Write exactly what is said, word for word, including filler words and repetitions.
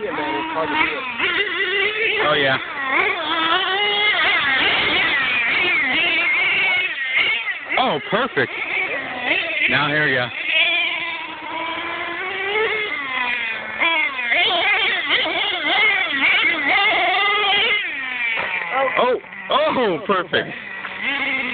Yeah, man, it's hard to do it. Oh, yeah. Oh, perfect. Now, here we go. Oh, oh, perfect.